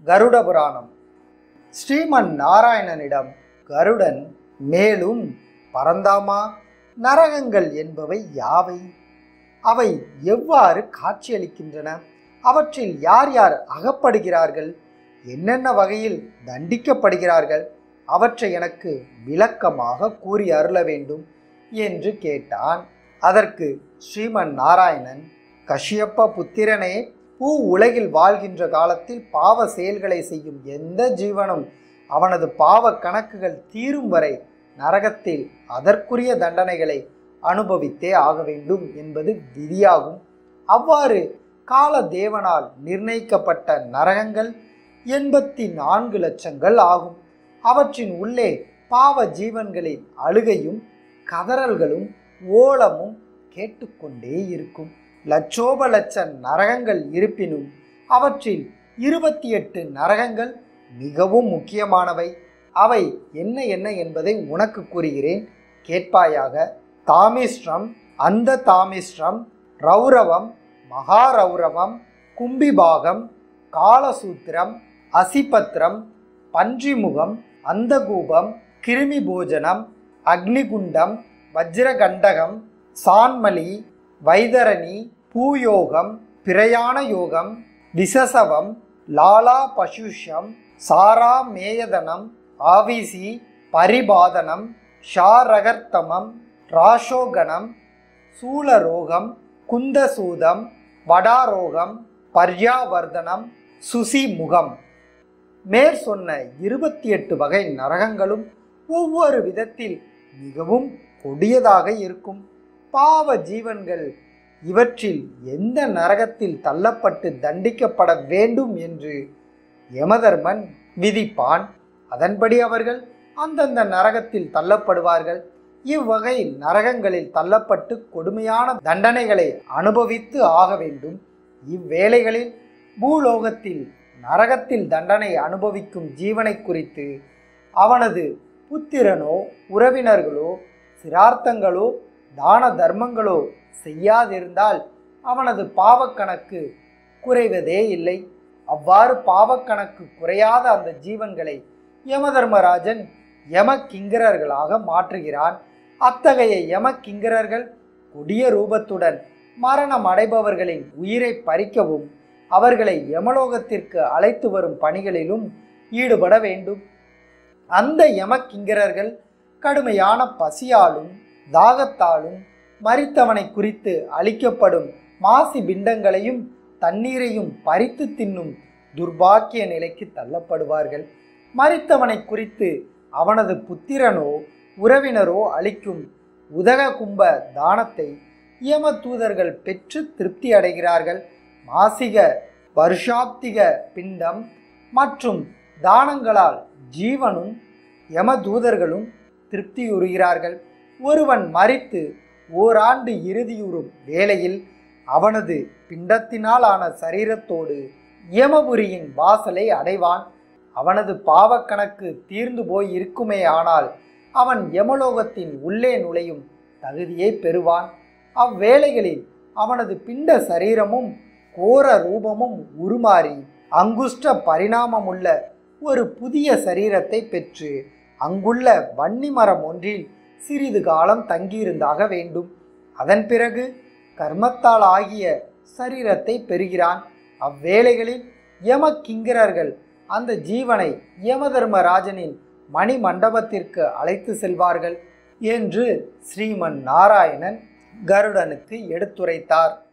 கருட புராணம். ஸ்ரீமன் நாராயணனிடம் கருடன் மேலும் பரந்தாமா, நரகங்கள் என்பவை யாவை? அவை எவ்வாறு காட்சியளிக்கின்றன? அவற்றில் யார் யார் அகப்படுகிறார்கள்? என்னென்ன வகையில் தண்டிக்கப்படுகிறார்கள்? அவற்றை எனக்கு விளக்கமாக கூறி அருள வேண்டும் என்று கேட்டான். அதற்கு ஸ்ரீமன் நாராயணன், கஷ்யப்ப புத்திரனே, பூ உலகில் வாழ்கின்ற காலத்தில் பாவ செயல்களை செய்யும் எந்த ஜீவனும் அவனது பாவ கணக்குகள் தீரும் வரை நரகத்தில் அதற்குரிய தண்டனைகளை அனுபவித்தே ஆக வேண்டும் என்பது விதியாகும். அவ்வாறு கால தேவனால் நிர்ணயிக்கப்பட்ட நரகங்கள் 84 லட்சங்கள் ஆகும். அவற்றின் உள்ளே பாவ ஜீவன்களின் அழுகையும் கதறல்களும் ஓலமும் கேட்டுக்கொண்டே இருக்கும். லட்சோப லட்ச நரகங்கள் இருப்பினும் அவற்றில் 28 நரகங்கள் மிகவும் முக்கியமானவை. அவை என்ன என்ன என்பதை உனக்கு கூறுகிறேன், கேட்பாயாக. தாமிஸ்ரம், அந்த தாமிஸ்ரம், ரௌரவம், மகாரௌரவம், கும்பிபாகம், காலசூத்திரம், அசிபத்ரம், பன்றிமுகம், அந்தகூபம், கிருமி போஜனம், அக்னிகுண்டம், வஜ்ரகண்டகம், சான்மலி, வைதரணி, பூயோகம், பிரயாண யோகம், விசசவம், லாலா பசுஷம், சாரா மேயதனம், ஆவிசி, பரிபாதனம், ஷாரகர்த்தமம், ராஷோகணம், சூலரோகம், குந்தசூதம், வடாரோகம், பர்யாவர்தனம், சுசிமுகம். மேற் சொன்ன 28 வகை நரகங்களும் ஒவ்வொரு விதத்தில் மிகவும் கொடியதாக இருக்கும். பாவ ஜீவன்கள் இவற்றில் எந்த நரகத்தில் தள்ளப்பட்டு தண்டிக்கப்பட வேண்டும் என்று யமதர்மன் விதிப்பான். அதன்படி அவர்கள் அந்தந்த நரகத்தில் தள்ளப்படுவார்கள். இவ்வகை நரகங்களில் தள்ளப்பட்டு கொடுமையான தண்டனைகளை அனுபவித்து ஆக வேண்டும். இவ்வேளைகளில் பூலோகத்தில் நரகத்தில் தண்டனை அனுபவிக்கும் ஜீவனை குறித்து அவனது புத்திரனோ உறவினர்களோ சிரார்த்தங்களோ தான தர்மங்களோ செய்யாதிருந்தால் அவனது பாவக்கணக்கு குறைவதே இல்லை. அவ்வாறு பாவக்கணக்கு குறையாத அந்த ஜீவன்களை யமதர்மராஜன் யம கிங்கரர்களாக மாற்றுகிறான். அத்தகைய யம கிங்கரர்கள் கொடிய ரூபத்துடன் மரணம் அடைபவர்களின் உயிரை பறிக்கவும் அவர்களை யமலோகத்திற்கு அழைத்து வரும் பணிகளிலும் ஈடுபட வேண்டும். அந்த யம கிங்கரர்கள் கடுமையான பசியாலும் தாகத்தாலும் மரித்தவனை குறித்து அளிக்கப்படும் மாசி பிண்டங்களையும் தண்ணீரையும் பறித்து தின்னும் துர்பாக்கிய நிலைக்கு தள்ளப்படுவார்கள். மரித்தவனை குறித்து அவனது புத்திரனோ உறவினரோ அளிக்கும் உதக கும்ப தானத்தை யம தூதர்கள் பெற்று திருப்தி அடைகிறார்கள். மாசிக வருஷாப்திக பிண்டம் மற்றும் தானங்களால் ஜீவனும் யம தூதர்களும் திருப்தியுறுகிறார்கள். ஒருவன் மரித்து ஓராண்டு இறுதியுறும் வேளையில் அவனது பிண்டத்தினால் ஆன சரீரத்தோடு யமபுரியின் வாசலை அடைவான். அவனது பாவக்கணக்கு தீர்ந்து போய் இருக்குமே ஆனால் அவன் யமலோகத்தின் உள்ளே நுழையும் தகுதியை பெறுவான். அவ்வேளைகளில் அவனது பிண்ட சரீரமும் கோர ரூபமும் உருமாறி அங்குஷ்ட பரிணாமமுள்ள ஒரு புதிய சரீரத்தை பெற்று அங்குள்ள வன்னி மரம் ஒன்றில் சிறிது காலம் தங்கியிருந்தாக வேண்டும். அதன் பிறகு கர்மத்தால் ஆகிய சரீரத்தை பெறுகிறான். அவ்வேளைகளில் யம கிங்கரர்கள் அந்த ஜீவனை யமதர்மராஜனின் மணி மண்டபத்திற்கு அழைத்து செல்வார்கள் என்று ஸ்ரீமன் நாராயணன் கருடனுக்கு எடுத்துரைத்தார்.